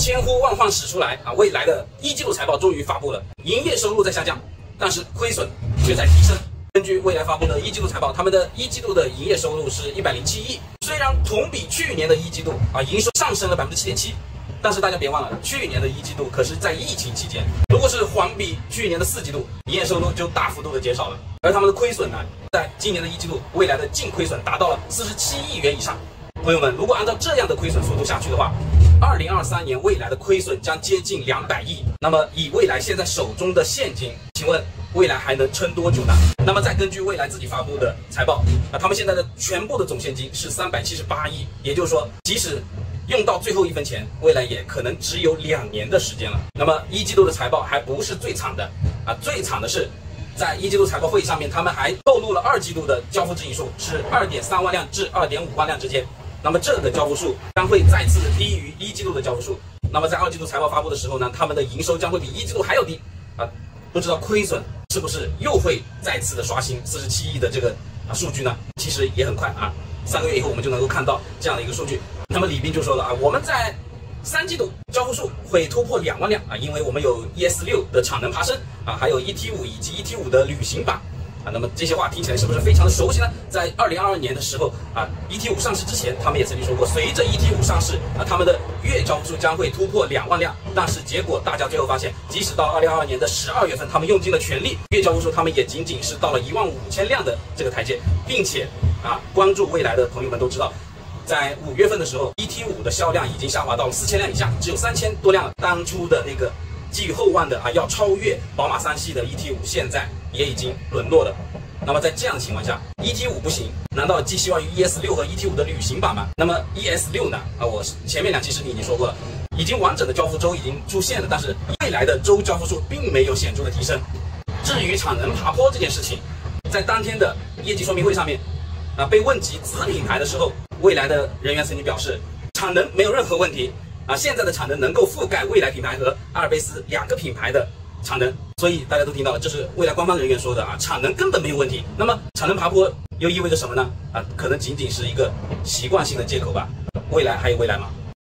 千呼万唤始出来啊，未来的一季度财报终于发布了，营业收入在下降，但是亏损却在提升。根据未来发布的一季度财报，他们的一季度的营业收入是107亿，虽然同比去年的一季度营收上升了7.7%，但是大家别忘了，去年的一季度可是在疫情期间，如果是环比去年的4季度，营业收入就大幅度的减少了，而他们的亏损呢，在今年的一季度，未来的净亏损达到了47亿元以上。朋友们，如果按照这样的亏损速度下去的话，2023年未来的亏损将接近200亿。那么以未来现在手中的现金，请问未来还能撑多久呢？那么再根据未来自己发布的财报，他们现在的全部的总现金是378亿，也就是说，即使用到最后1分钱，未来也可能只有2年的时间了。那么一季度的财报还不是最惨的最惨的是，在一季度财报会议上面，他们还透露了2季度的交付指引数是2.3万辆至2.5万辆之间。那么这个交付数将会再次低于1季度的交付数。那么在2季度财报发布的时候呢，他们的营收将会比1季度还要低不知道亏损是不是又会再次的刷新47亿的这个数据呢？其实也很快3个月以后我们就能够看到这样的一个数据。那么李斌就说了我们在3季度交付数会突破2万辆因为我们有 ES6 的产能爬升还有 ET5 以及 ET5 的旅行版那么这些话听起来是不是非常的熟悉呢？在2022年的时候ET5 上市之前，他们也曾经说过，随着 ET5 上市他们的月交付数将会突破2万辆。但是结果大家最后发现，即使到2022年的12月份，他们用尽了全力，月交付数他们也仅仅是到了15000辆的这个台阶，并且关注未来的朋友们都知道，在5月份的时候 ，ET5 的销量已经下滑到了4000辆以下，只有3000多辆了。当初的那个寄予厚望的要超越宝马3系的 ET5，现在也已经沦落了。那么在这样的情况下 ，ET5 不行，难道寄希望于 ES6 和 ET5 的旅行版吗？那么 ES6 呢？我前面2期视频已经说过了，已经完整的交付周已经出现了，但是未来的周交付数并没有显著的提升。至于产能爬坡这件事情，在当天的业绩说明会上面被问及子品牌的时候，未来的人员曾经表示，产能没有任何问题现在的产能能够覆盖未来品牌和阿尔卑斯2个品牌的产能，所以大家都听到了，这是未来官方人员说的产能根本没有问题。那么产能爬坡又意味着什么呢？可能仅仅是一个习惯性的借口吧。未来还有未来吗？